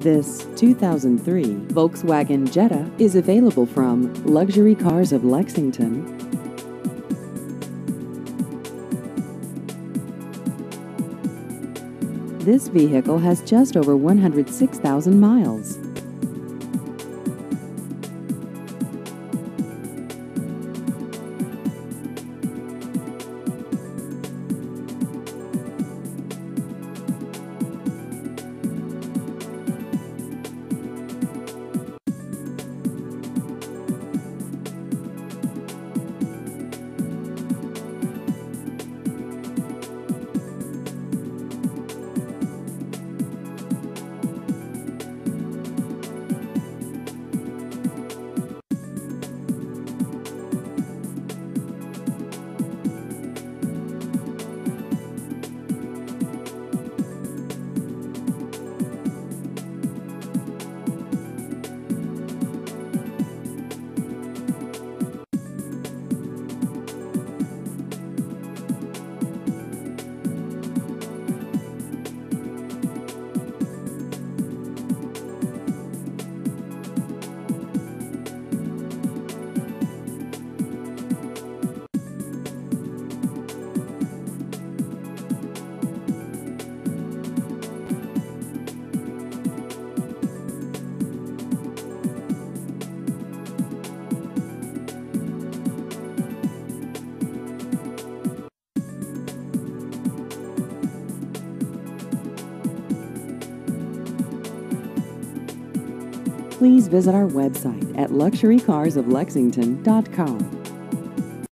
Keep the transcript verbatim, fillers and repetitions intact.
This two thousand three Volkswagen Jetta is available from Luxury Cars of Lexington. This vehicle has just over one hundred six thousand miles. Please visit our website at luxury cars of lexington dot com.